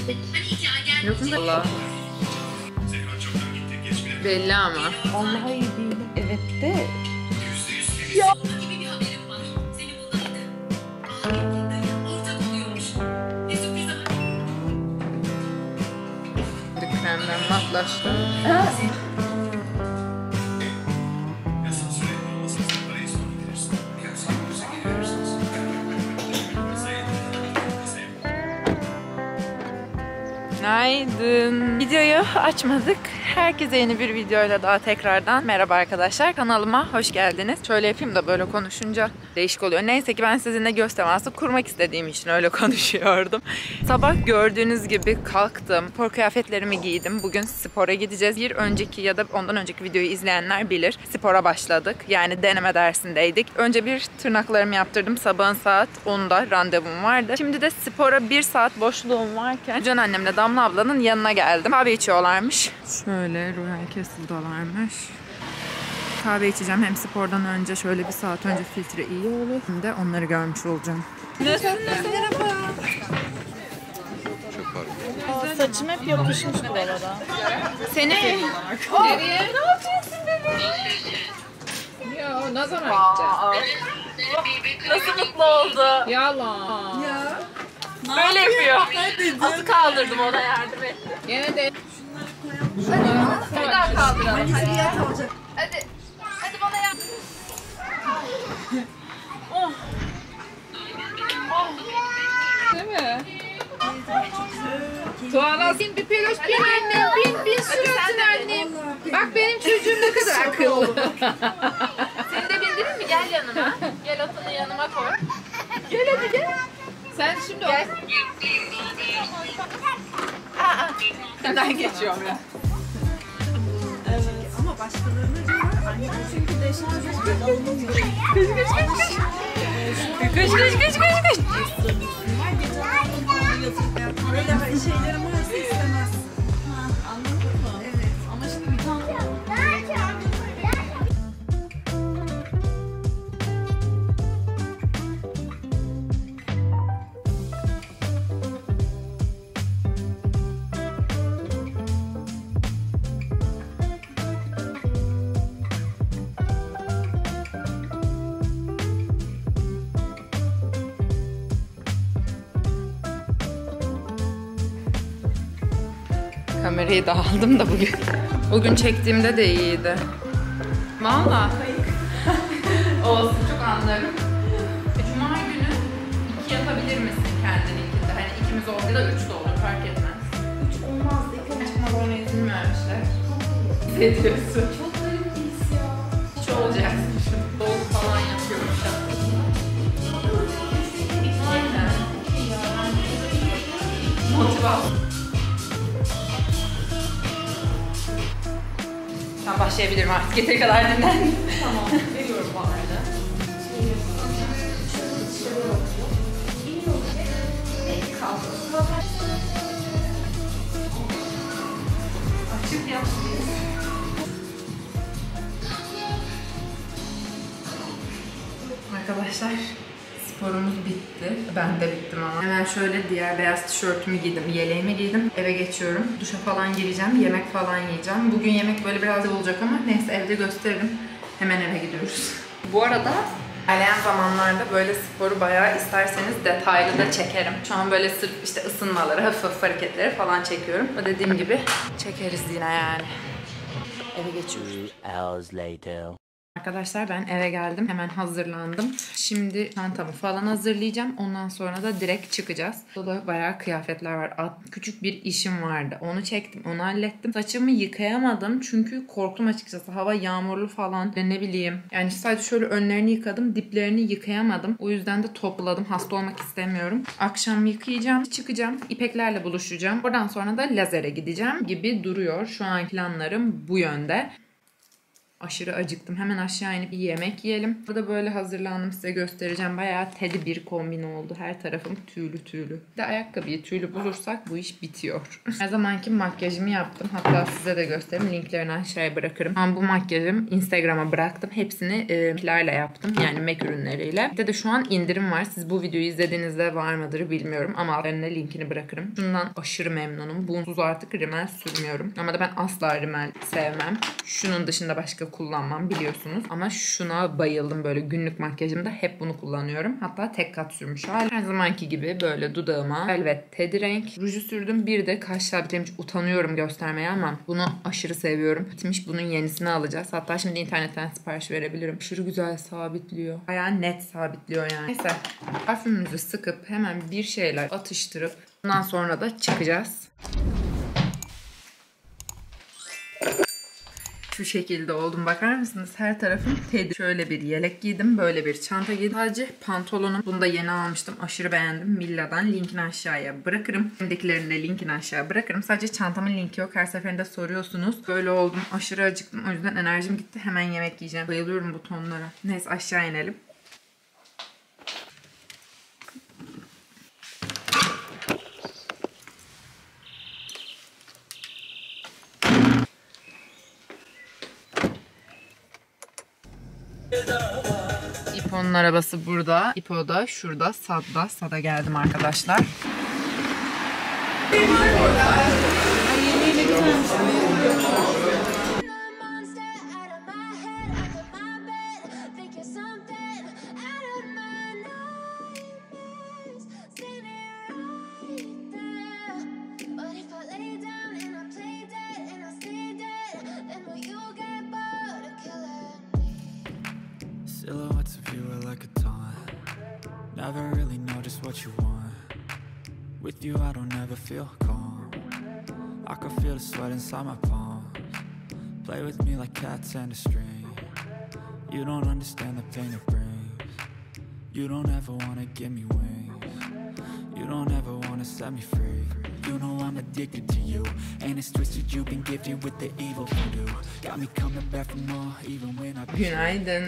Yok mu? Allah. Belli ama. Vallahi iyi değil. Evet de. Kremden matlaştı. Günaydın. Videoyu açmadık. Herkese yeni bir videoyla daha tekrardan merhaba arkadaşlar. Kanalıma hoş geldiniz. Şöyle yapayım da böyle konuşunca değişik oluyor. Neyse ki ben sizinle göz teması kurmak istediğim için öyle konuşuyordum. Sabah gördüğünüz gibi kalktım. Spor kıyafetlerimi giydim. Bugün spora gideceğiz. Bir önceki ya da ondan önceki videoyu izleyenler bilir. Spora başladık. Yani deneme dersindeydik. Önce bir tırnaklarımı yaptırdım. Sabahın saat 10'da randevum vardı. Şimdi de spora 1 saat boşluğum varken Can annemle Damla ablanın yanına geldim. Kahve içiyorlarmış. Şöyle Royal Castle'dalarmış. Kahve içeceğim. Hem spordan önce şöyle 1 saat önce filtre iyi olur. Hem de onları görmüş olacağım. Merhaba. Saçım hep yapışmış bu arada. Seni nereye? Ne yapacaksın bebeğim? Ya ne zaman gideceğiz? Nasıl mutlu oldu? Yalan. Ya. Böyle yapıyor. Atı kaldırdım, ona yardım ettim. Yine de. Bir daha kaldıralım. Hadi. Hadi bana yardım. Oh. Değil mi? Tuğla bin bir peluş bin annem bin suratın annem. Bak benim çocuğum ne kadar akıllı. Seni de bindireyim mi? Gel yanıma. Gel atını yanıma koy. Gel hadi gel. Sen şimdi Gel. Ben geçiyorum ya. Ama başkalarına diyorlar anne çünkü deşarj alınmıyor. Kış. Öyle şeylerim varsa istemez. Anladın mı? Evet. Ama şimdi bir tane Kamerayı da aldım da bugün. Bugün çektiğimde de iyiydi. Valla. Olsun, çok anlarım. Cuma günü 2 yapabilir misin kendininkinde? Hani ikimiz oldu da 3 de olur, fark etmez. 3 olmaz. Ama bana izin vermişler. Hissediyorsun. Çok garip bir his ya. Hiç olacaksın şimdi. Doğum falan yapıyormuş. Aynen. Motivasyon. Tamam, başlayabilirim artık. Yeteri kadar dinlen. Tamam. Veriyorum bu arada. Açık yap. Arkadaşlar, sporumuz bitti. Ben de bittim ama. Hemen şöyle diğer beyaz tişörtümü giydim, yeleğimi giydim. Eve geçiyorum. Duşa falan gireceğim, yemek falan yiyeceğim. Bugün yemek böyle biraz olacak ama neyse evde gösteririm. Hemen eve gidiyoruz. Bu arada ilerleyen zamanlarda böyle sporu bayağı isterseniz detaylı da çekerim. Şu an böyle sırf işte ısınmaları, hafif hareketleri falan çekiyorum. O dediğim gibi çekeriz yine yani. Eve geçiyoruz. 2 hours later. Arkadaşlar ben eve geldim. Hemen hazırlandım. Şimdi çantamı falan hazırlayacağım. Ondan sonra da direkt çıkacağız. Burada bayağı kıyafetler var. Küçük bir işim vardı. Onu çektim. Onu hallettim. Saçımı yıkayamadım. Çünkü korktum açıkçası. Hava yağmurlu falan. Ne bileyim. Yani sadece şöyle önlerini yıkadım. Diplerini yıkayamadım. O yüzden de topladım. Hasta olmak istemiyorum. Akşam yıkayacağım. Çıkacağım. İpeklerle buluşacağım. Oradan sonra da lazere gideceğim gibi duruyor. Şu an planlarım bu yönde. Aşırı acıktım. Hemen aşağı inip bir yemek yiyelim. Burada böyle hazırlandım, size göstereceğim. Bayağı teddy bir kombin oldu. Her tarafım tüylü tüylü. Bir de ayakkabıyı tüylü bulursak bu iş bitiyor. Her zamanki makyajımı yaptım. Hatta size de göstereyim. Linklerini aşağıya bırakırım. Ben bu makyajımı Instagram'a bıraktım. Hepsini iplerle yaptım. Yani MAC ürünleriyle. Bir de şu an indirim var. Siz bu videoyu izlediğinizde var mıdır bilmiyorum. Ama altlarına linkini bırakırım. Şundan aşırı memnunum. Bunsuz artık rimel sürmüyorum. Ama da ben asla rimel sevmem. Şunun dışında başka kullanmam biliyorsunuz. Ama şuna bayıldım, böyle günlük makyajımda hep bunu kullanıyorum. Hatta tek kat sürmüş hali. Her zamanki gibi böyle dudağıma Velvet Teddy renk ruju sürdüm. Bir de kaş sabitlerim, hiç utanıyorum göstermeye ama bunu aşırı seviyorum. Bitmiş, bunun yenisini alacağız. Hatta şimdi internetten sipariş verebilirim. Aşırı güzel sabitliyor. Bayağı net sabitliyor yani. Neyse, parfümümüzü sıkıp hemen bir şeyler atıştırıp bundan sonra da çıkacağız. Şu şekilde oldum, bakar mısınız? Her tarafım teddy. Şöyle bir yelek giydim. Böyle bir çanta giydim. Sadece pantolonum. Bunu da yeni almıştım. Aşırı beğendim. Milla'dan. Linkini aşağıya bırakırım. Elimdekilerin de linkini aşağıya bırakırım. Sadece çantamın linki yok. Her seferinde soruyorsunuz. Böyle oldum. Aşırı acıktım. O yüzden enerjim gitti. Hemen yemek yiyeceğim. Bayılıyorum bu tonlara. Neyse, aşağı inelim. İpo'nun arabası burada. İpo da şurada. Sad'da. Sad'a geldim arkadaşlar. Silhouettes of you are like a taunt. Never really know just what you want. With you I don't ever feel calm. I can feel the sweat inside my palms. Play with me like cats and a string. You don't understand the pain it brings. You don't ever wanna give me wings. You don't ever wanna set me free. You know I'm addicted to you, and it's twisted, you've been gifted with the evil voodoo. Got me coming back for more even when I... Günaydın.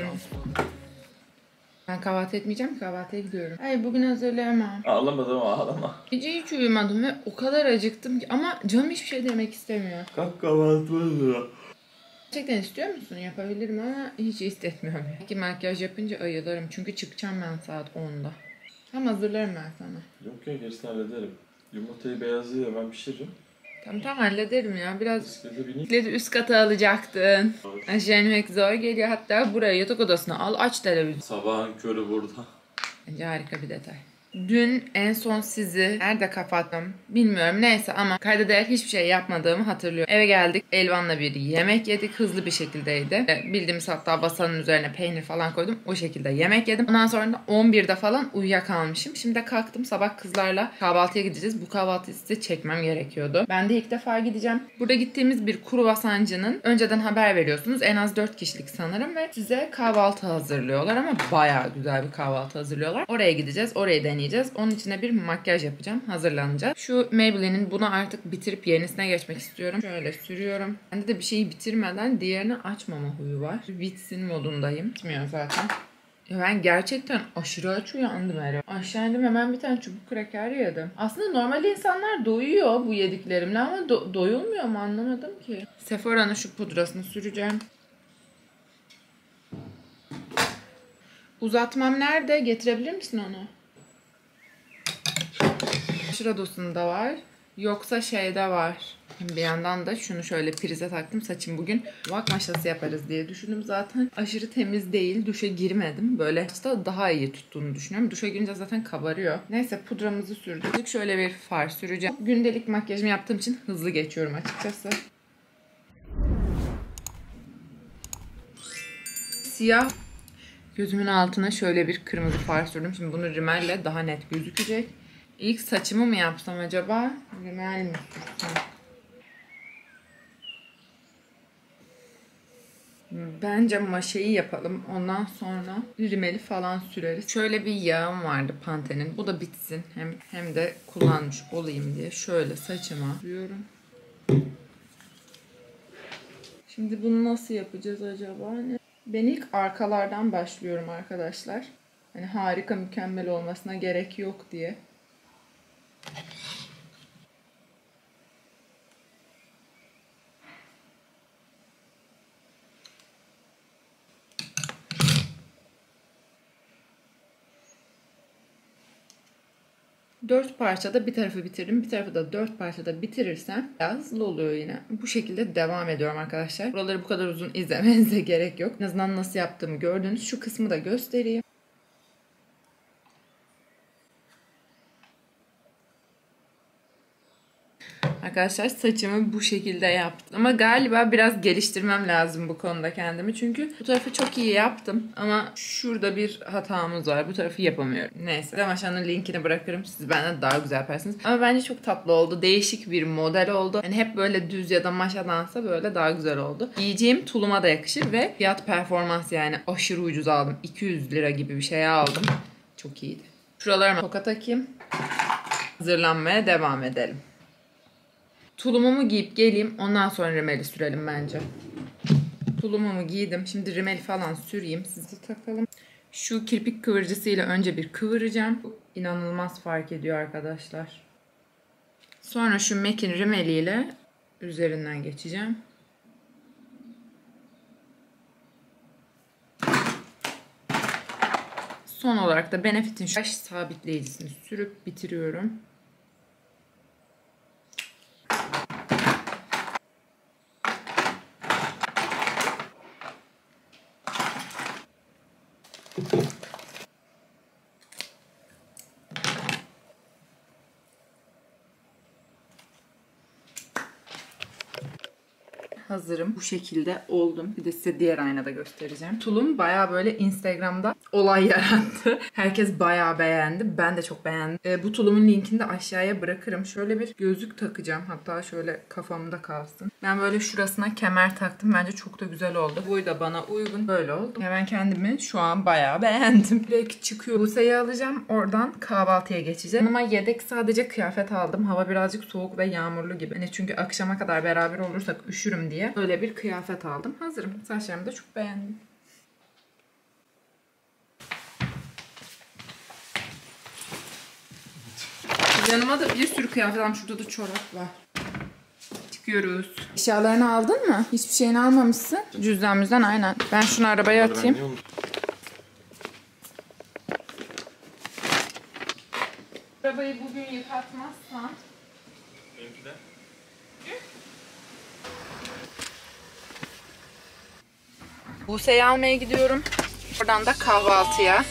Ben kahvaltı etmeyeceğim, kahvaltıya gidiyorum. Hayır, bugün hazırlayamam. Ağlamadım, ağlama. Gece hiç uyumadım ve o kadar acıktım ki, ama canım hiçbir şey de yemek istemiyor. Kalk kahvaltı. Gerçekten istiyor musun? Yapabilirim ama hiç hissetmiyorum. Belki makyaj yapınca ayılırım, çünkü çıkacağım ben saat 10'da. Tam hazırlarım ben sana. Yok ya, gerisini hallederim. Yumurtayı beyazlıyor, ben pişiririm. Tamam hallederim ya. Biraz Bisiklete bineyim. bisikleti üst kata alacaktın. Aşağı inmek zor geliyor. Hatta buraya yatak odasına al, aç televizyon. Sabahın körü burada. Bence harika bir detay. Dün en son sizi nerede kapattım bilmiyorum, neyse, ama kayda değer hiçbir şey yapmadığımı hatırlıyorum. Eve geldik, Elvan'la bir yemek yedik, hızlı bir şekildeydi. Bildiğimiz, hatta masanın üzerine peynir falan koydum, o şekilde yemek yedim. Ondan sonra da 11'de falan uyuyakalmışım. Şimdi de kalktım, sabah kızlarla kahvaltıya gideceğiz. Bu kahvaltıyı size çekmem gerekiyordu. Ben de ilk defa gideceğim. Burada gittiğimiz bir kruvasancının önceden haber veriyorsunuz. En az 4 kişilik sanırım ve size kahvaltı hazırlıyorlar, ama bayağı güzel bir kahvaltı hazırlıyorlar. Oraya gideceğiz, orayı deneyeceğiz. Onun içine bir makyaj yapacağım. Hazırlanacağız. Şu Maybelline'in, bunu artık bitirip yenisine geçmek istiyorum. Şöyle sürüyorum. Bende de bir şeyi bitirmeden diğerini açmama huyu var. Bitsin modundayım. Bitmiyor zaten. Ya ben gerçekten aşırı aç uyandım herhalde. Aşağı indim, hemen bir tane çubuk kraker yedim. Aslında normalde insanlar doyuyor bu yediklerimle, ama doyulmuyor mu anlamadım ki. Sephora'nın şu pudrasını süreceğim. Uzatmam nerede? Getirebilir misin onu? Şuradosunda var. Yoksa şeyde var. Bir yandan da şunu şöyle prize taktım. Saçım bugün vak maşası yaparız diye düşündüm zaten. Aşırı temiz değil. Duşa girmedim. Böyle daha iyi tuttuğunu düşünüyorum. Duşa girince zaten kabarıyor. Neyse, pudramızı sürdük. Şöyle bir far süreceğim. Gündelik makyajımı yaptığım için hızlı geçiyorum açıkçası. Siyah. Gözümün altına şöyle bir kırmızı far sürdüm. Şimdi bunu rimelle daha net gözükecek. İlk saçımı mı yapsam acaba? Rimel mi sürsem? Bence maşayı yapalım. Ondan sonra rimeli falan süreriz. Şöyle bir yağım vardı Pantene'in. Bu da bitsin. Hem de kullanmış olayım diye şöyle saçıma sürüyorum. Şimdi bunu nasıl yapacağız acaba? Ben ilk arkalardan başlıyorum arkadaşlar. Hani harika, mükemmel olmasına gerek yok diye. Dört parçada bir tarafı bitirdim. Bir tarafı da 4 parçada bitirirsem biraz hızlı oluyor yine. Bu şekilde devam ediyorum arkadaşlar. Buraları bu kadar uzun izlemenize gerek yok. En azından nasıl yaptığımı gördünüz. Şu kısmı da göstereyim. Arkadaşlar saçımı bu şekilde yaptım. Ama galiba biraz geliştirmem lazım bu konuda kendimi. Çünkü bu tarafı çok iyi yaptım. Ama şurada bir hatamız var. Bu tarafı yapamıyorum. Neyse. Damaşan'ın linkini bırakırım. Siz benden daha güzel yaparsınız. Ama bence çok tatlı oldu. Değişik bir model oldu. Yani hep böyle düz ya da maşadansa böyle daha güzel oldu. Giyeceğim tuluma da yakışır ve fiyat performans yani aşırı ucuz aldım. 200 lira gibi bir şey aldım. Çok iyiydi. Şuralarıma toka takayım. Hazırlanmaya devam edelim. Tulumumu giyip geleyim. Ondan sonra rimeli sürelim bence. Tulumumu giydim. Şimdi rimeli falan süreyim. Sizi takalım. Şu kirpik kıvırcısıyla önce bir kıvıracağım. İnanılmaz fark ediyor arkadaşlar. Sonra şu MAC'in rimeliyle üzerinden geçeceğim. Son olarak da Benefit'in şu yaş sabitleyicisini sürüp bitiriyorum. Hazırım. Bu şekilde oldum. Bir de size diğer aynada göstereceğim. Tulum bayağı böyle Instagram'da olay yarattı. Herkes bayağı beğendi. Ben de çok beğendim. Bu tulumun linkini de aşağıya bırakırım. Şöyle bir gözlük takacağım. Hatta şöyle kafamda kalsın. Ben böyle şurasına kemer taktım. Bence çok da güzel oldu. Boyu da bana uygun. Böyle oldu. Ben kendimi şu an bayağı beğendim. Direkt çıkıyor. Buse'yi alacağım. Oradan kahvaltıya geçeceğim. Ama yedek sadece kıyafet aldım. Hava birazcık soğuk ve yağmurlu gibi. Hani çünkü akşama kadar beraber olursak üşürüm diye. Böyle bir kıyafet aldım. Hazırım. Saçlarımı da çok beğendim. Yanıma da bir sürü kıyafet aldım. Şurada da çorap var. Çıkıyoruz. Eşyalarını aldın mı? Hiçbir şeyini almamışsın. Cüzdanımızdan aynen. Ben şunu arabaya atayım. Arabayı bugün yıkatmazsan Benimki de. Buse'yi almaya gidiyorum. Oradan da kahvaltıya.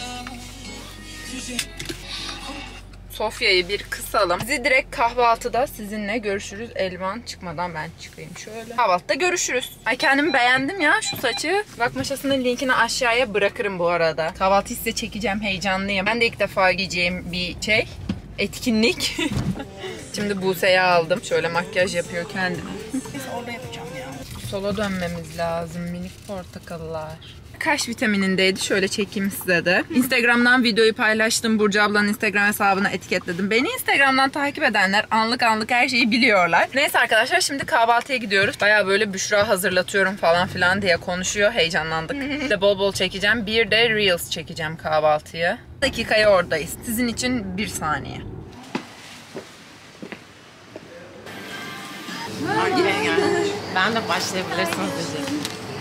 Sofya'yı bir kısalım. Bizi direkt kahvaltıda sizinle görüşürüz. Elvan çıkmadan ben çıkayım şöyle. Kahvaltıda görüşürüz. Ay kendimi beğendim ya şu saçı. Bak maşasının linkini aşağıya bırakırım bu arada. Kahvaltıyı size çekeceğim, heyecanlıyım. Ben de ilk defa giyeceğim bir şey. Etkinlik. Şimdi Buse'yi aldım. Şöyle makyaj yapıyor kendine. Orada yapacağım ya. Sola dönmemiz lazım. Minik portakallar. Kaş vitaminindeydi. Şöyle çekeyim size de. Instagram'dan videoyu paylaştım. Burcu ablanın Instagram hesabına etiketledim. Beni Instagram'dan takip edenler anlık her şeyi biliyorlar. Neyse arkadaşlar şimdi kahvaltıya gidiyoruz. Baya böyle Büşra hazırlatıyorum falan filan diye konuşuyor. Heyecanlandık. Bir de bol bol çekeceğim. Bir de Reels çekeceğim kahvaltıya. Dakikaya oradayız. Sizin için 1 saniye. Ben de başlayabilirsiniz diyecektim.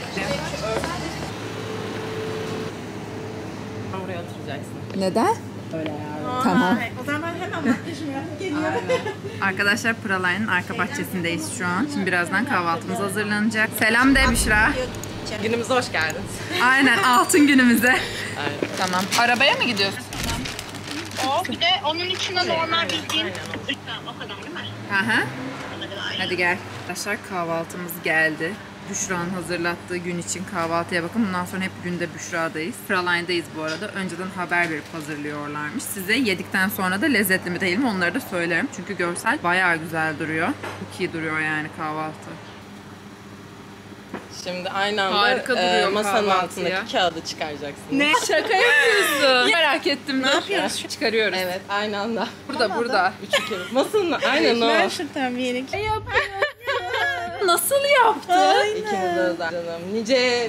Buraya oturacaksın. Neden? Öyle ya. Tamam. O zaman ben hemen makyajımı yapıp geliyorum. Arkadaşlar Praline'ın arka bahçesindeyiz şu an. Şimdi birazdan kahvaltımız hazırlanacak. Selam de Büşra. Günümüze hoş geldiniz. Aynen altın günümüze. Aynen. Tamam. Arabaya mı gidiyorsun? O bir de onun içinde normal bildiğin o kadar değil mi? Aha. Hadi gel. Arkadaşlar kahvaltımız geldi. Büşra'nın hazırlattığı gün için kahvaltıya bakın. Bundan sonra hep günde Büşra'dayız. Praline'dayız bu arada. Önceden haber verip hazırlıyorlarmış. Size yedikten sonra da lezzetli mi değil mi onları da söylerim. Çünkü görsel bayağı güzel duruyor. Çok iyi duruyor yani kahvaltı. Şimdi aynı anda Harika duruyor masanın kahvaltıya. altındaki kağıdı çıkaracaksınız. Ne? Şaka yapıyorsun. Merak ettim. Ne yapıyoruz? Çıkarıyoruz. Evet aynı anda. Burada. Üçü kere. Masanın aynen o. Şuradan bir yere nasıl yaptı? İkimize de canım. Nice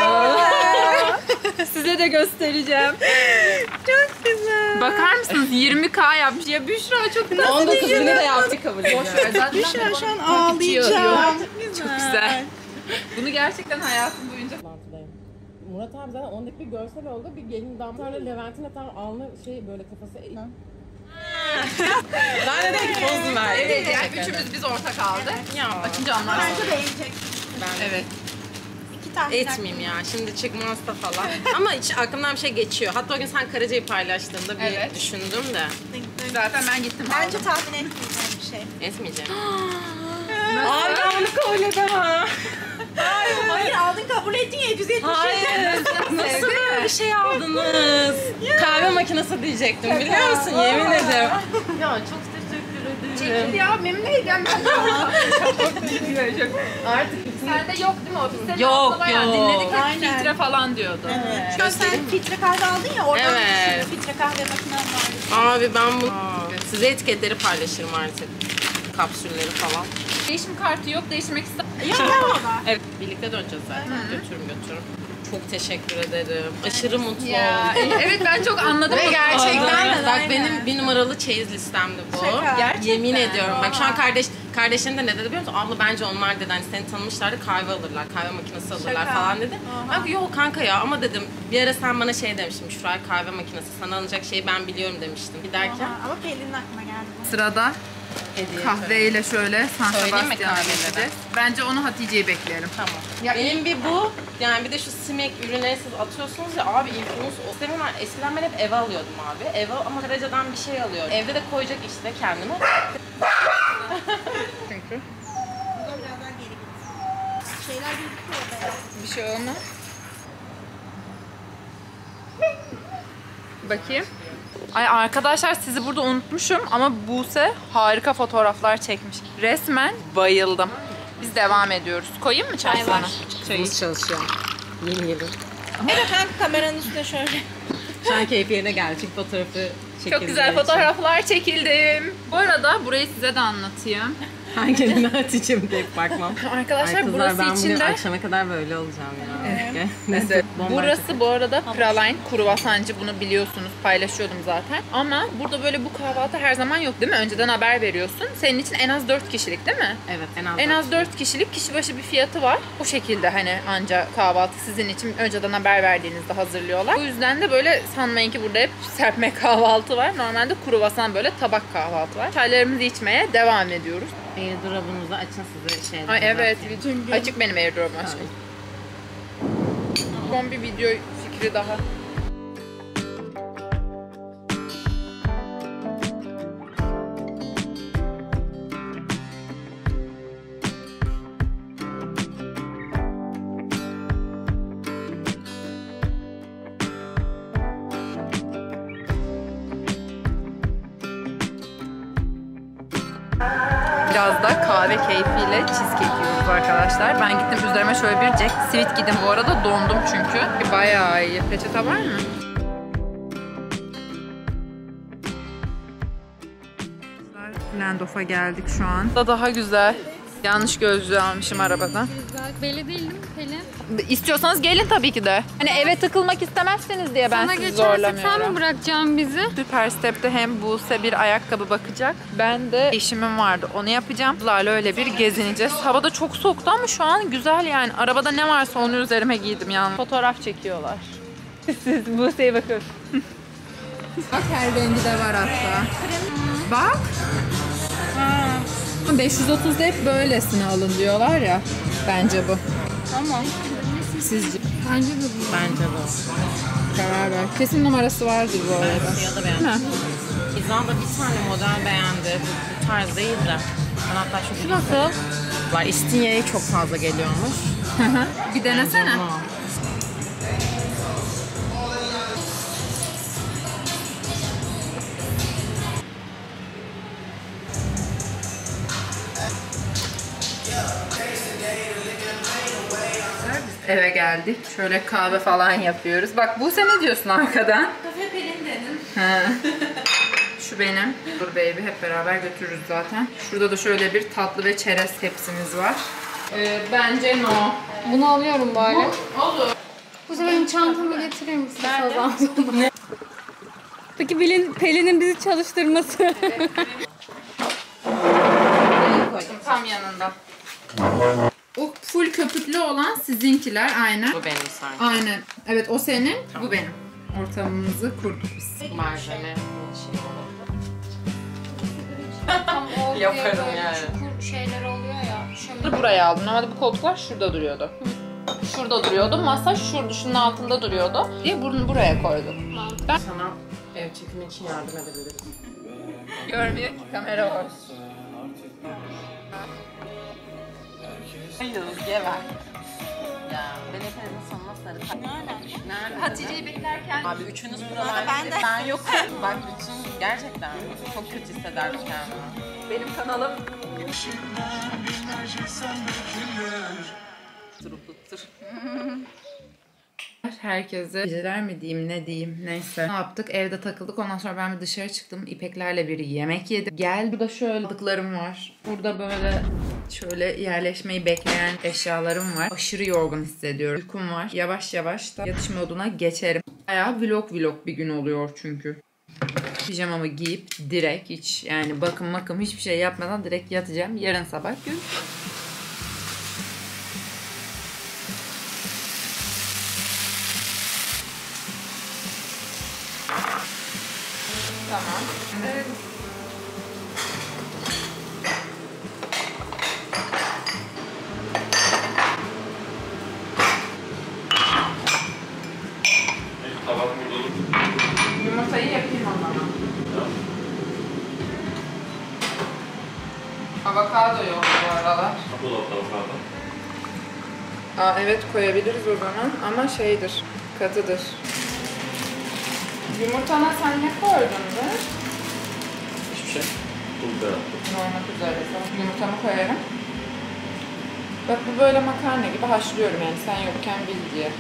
Size de göstereceğim. Çok güzel. Bakar mısınız? 20K yapmış. Ya Büşra çok tatlı. 19.000'i de yaptık kabul ediyorum. Büşra şu an ağlayacağım. Çok güzel. Bunu gerçekten hayatım boyunca... Murat abi zaten ondaki bir görsel oldu. Bir gelin damatlarla Levent'in de tam alnı böyle kafası eğik. Ben de dedim ki pozum ver. Evet yani üçümüz biz ortak aldık. Ya Açınca anlar. Bence beğenecek. Evet. İki tane. etmeyeyim ya. Şimdi çıkmazsa falan. Ama hiç aklımdan bir şey geçiyor. Hatta o gün sen Karaca'yı paylaştığında bir Evet. düşündüm de. Zaten ben gittim. Bence tahmin etmeyeceğim bir şey. Etmeyeceğim. Ay ben bunu kabul edemem. Hayır aldın kabul ettin ya 170 Hayır. Nasıl böyle bir şey aldınız? Kahve makinesi diyecektim biliyor musun? Yemin ederim. Ya çok teşekkür ederim. Çekil ya memnun edeceğim ben. Artık sende yok değil mi o? Biz senin Yok, aslında bayağı yok. dinledik. Hep Aynen. filtre falan diyordu. Çünkü sen filtre kahve aldın ya oradan Evet. bir filtre kahve makinen var. Abi ben bu... Size etiketleri paylaşırım artık. Kapsülleri falan. Değişim kartı yok, değişmek ister. Yok var. Evet. Birlikte döneceğiz zaten. Götürürüm. Çok teşekkür ederim. Aşırı mutlu Ya, oldum. evet ben çok anladım. Ve gerçekten de, Bak aynen. benim bir numaralı çeyiz listemdi bu. Şaka. Gerçekten. Yemin ediyorum. Bak şu an kardeşlerin de ne dedi biliyor musun? Abla bence onlar dedi hani seni tanımışlardı kahve alırlar, kahve makinesi alırlar Şaka. falan dedi. Ben yok kanka ya ama dedim bir ara sen bana şey demiştin şuraya kahve makinesi sana alınacak şeyi ben biliyorum demiştim. Giderken Ama Pelin'in aklına geldi bu. Sırada hediye. kahveyle şöyle San Söyleyeyim mi Sebastian'a kahveleri? geçeceğiz. Bence onu Hatice'yi bekleyelim. Tamam. Ya Benim bir bu, yani bir de şu simek ürünleri siz atıyorsunuz ya abi influence o sistemler eskiden ben hep eve alıyordum abi. Eve ama Karaca'dan bir şey alıyorum. Evde de koyacak işte kendime. Çünkü Burada biraz daha geri git. Şeyler gözüküyor orada ya. bir şey olmaz. Bakayım. Ay arkadaşlar sizi burada unutmuşum ama Buse harika fotoğraflar çekmiş. Resmen bayıldım. Biz devam ediyoruz. Koyayım mı çay sana? Çayı. Çalışıyor. Yeni. Evet kanka kameranın üstüne şöyle. Şu an keyfi yerine geldi çünkü fotoğrafı çekildi. Çok güzel fotoğraflar çekildim. Bu arada burayı size de anlatayım. Hangilerini atacağım diye bakmam. Arkadaşlar Ay kızlar burası ben bugün içinde... akşama kadar böyle olacağım ya. Evet. Neyse. Burası bu arada Praline kruvasancı, bunu biliyorsunuz, paylaşıyordum zaten. Ama burada böyle bu kahvaltı her zaman yok değil mi? Önceden haber veriyorsun. Senin için en az 4 kişilik değil mi? Evet en az. En az 4 kişilik, kişi başı bir fiyatı var. Bu şekilde hani anca kahvaltı sizin için önceden haber verdiğinizde hazırlıyorlar. O yüzden de böyle sanmayın ki burada hep serpme kahvaltı var. Normalde kruvasan böyle tabak kahvaltı var. Çaylarımızı içmeye devam ediyoruz. Airdrop'unuzu açın size şeyden. Ay evet, açık benim airdrop'um açık. Son bir video fikri daha. Biraz da kahve keyfiyle cheesecake yiyoruz arkadaşlar. Ben gittim üzerime şöyle bir Jack Sweet giydim bu arada. Dondum çünkü. Bayağı iyi. Peçete var mı? Landof'a geldik şu an. Daha güzel. Yanlış gözlüğü almışım arabadan. Belli değil mi Pelin? İstiyorsanız gelin tabii ki de. Hani eve tıkılmak istemezseniz diye ben Sana sizi geçersek sen mi zorlamıyorum. bırakacaksın bizi? Süper Step'te hem Buse bir ayakkabı bakacak. Ben de işimim vardı. Onu yapacağım. Kızlarla öyle bir gezineceğiz. Havada çok soğuktu ama şu an güzel yani. Arabada ne varsa onu üzerime giydim yani. Fotoğraf çekiyorlar. Siz Buse'ye bakın. Bak her rengi de var hatta. Bak. 530'da hep böylesine alın diyorlar ya. Bence bu. Tamam. Sizce? Bence de bu. Bence de. Karar ver. Kesin numarası vardır bu arada. Ya da Değil mi? beğendim. İzan da bir tane model beğendi. Bu tarz değil de. Ben hatta şu Nasıl? var. İstinye'ye çok fazla geliyormuş. Bir denesene. Ama Eve geldik. Şöyle kahve falan yapıyoruz. Bak Buse ne diyorsun arkadan? Kafe Pelin dedim. He. Şu benim. Dur baby hep beraber götürürüz zaten. Şurada da şöyle bir tatlı ve çerez tepsimiz var. Bence no. Bunu alıyorum böyle. Olur. Bu sefer benim çantamı getirir misin Sazan sonra? Peki Pelin'in bizi çalıştırması. Tam yanında. O full köpüklü olan sizinkiler aynen. Bu benim sanki. Aynen. Evet o senin, bu benim. Ortamımızı kurduk biz. Malzeme Tam ortaya Yaparım böyle yani. çukur şeyler oluyor ya. Şöyle. Buraya aldım. Normalde bu koltuklar şurada duruyordu. Şurada duruyordu. Masa şurada, şunun altında duruyordu. Diye bunu buraya koydum. sana ev çekimi için yardım edebilirim. Görmüyor ki kamera var. Yıldız geber. Ya ben hepinizin sonuna sarı. Nerede? Hatice'yi beklerken Abi üçünüz buralarda. Ben yokum. Bak bütün gerçekten çok kötü hissederdim kendimi. benim kanalım herkese geceler mi diyeyim ne diyeyim neyse. Ne yaptık? Evde takıldık. Ondan sonra ben bir dışarı çıktım. İpeklerle bir yemek yedim. Gel burada şöyle aldıklarım var. Burada böyle şöyle yerleşmeyi bekleyen eşyalarım var. Aşırı yorgun hissediyorum. Uykum var. Yavaş yavaş da yatış moduna geçerim. Bayağı vlog bir gün oluyor çünkü. Pijamamı giyip direkt hiç yani bakım hiçbir şey yapmadan direkt yatacağım. Yarın sabah görüşürüz. Tamam. Evet. Tabak burada olur. Yumurtayı yapayım o zaman. Avokado yok bu aralar. Dolapta avokado. Aa, evet koyabiliriz o zaman ama şeydir, katıdır. Yumurtana sen ne koydun be? Hiçbir şey. Pul biber attım. Olmak üzere. Yumurtamı koyarım. Bak bu böyle makarna gibi haşlıyorum yani sen yokken bil diye.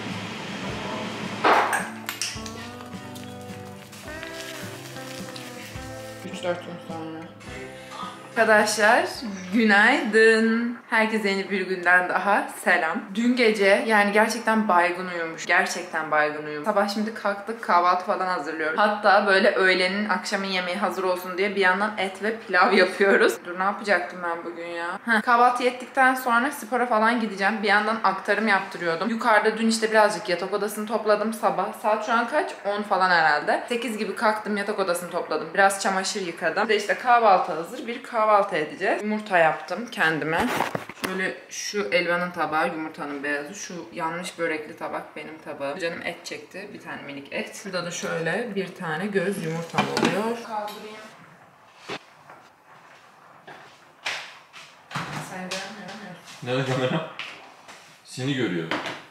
Üç dört gün sonra. Arkadaşlar günaydın. Herkese yeni bir günden daha selam. Dün gece yani gerçekten baygın uyumuş. Gerçekten baygın uyumuş. Sabah şimdi kalktık kahvaltı falan hazırlıyoruz. Hatta böyle öğlenin akşamın yemeği hazır olsun diye bir yandan et ve pilav yapıyoruz. Dur ne yapacaktım ben bugün ya? Kahvaltı ettikten sonra spora falan gideceğim. Bir yandan aktarım yaptırıyordum. Yukarıda dün işte birazcık yatak odasını topladım sabah. Saat şu an kaç? 10 falan herhalde. 8 gibi kalktım yatak odasını topladım. Biraz çamaşır yıkadım. Bir de işte kahvaltı hazır. Bir kahvaltı edeceğiz. Yumurta yaptım kendime. Şöyle şu elvanın tabağı, yumurtanın beyazı. Şu yanmış börekli tabak benim tabağım. Canım et çekti. Bir tane minik et. Şurada da şöyle bir tane göz yumurtam oluyor. Kaldırayım. Sen görmüyorsun. Nerede kamera? Seni görüyor.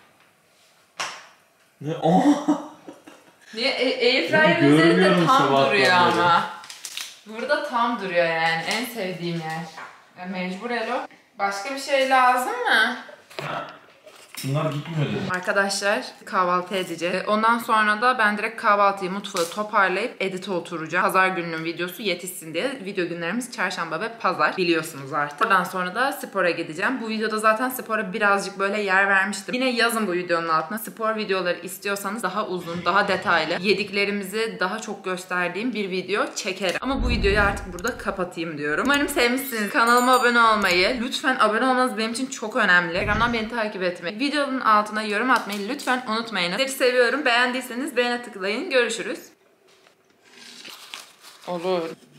Ne? Oh! Niye? Airfryer Görmüyorum üzerinde tam sabahtan duruyor beri. ama. Burada tam duruyor yani. En sevdiğim yer. Ya mecbur Elo. Başka bir şey lazım mı? Bunlar gitmiyor dedi. Arkadaşlar kahvaltı edeceğiz. Ondan sonra da ben direkt kahvaltıyı mutfağı toparlayıp edite oturacağım. Pazar gününün videosu yetişsin diye. Video günlerimiz çarşamba ve pazar biliyorsunuz artık. Oradan sonra da spora gideceğim. Bu videoda zaten spora birazcık böyle yer vermiştim. Yine yazın bu videonun altına spor videoları istiyorsanız daha uzun, daha detaylı, yediklerimizi daha çok gösterdiğim bir video çekerim. Ama bu videoyu artık burada kapatayım diyorum. Umarım sevmişsiniz. Kanalıma abone olmayı, lütfen abone olmanız benim için çok önemli. Instagram'dan beni takip etmeyi, videonun altına yorum atmayı lütfen unutmayın. Sizleri seviyorum. Beğendiyseniz beğene tıklayın. Görüşürüz. Olur.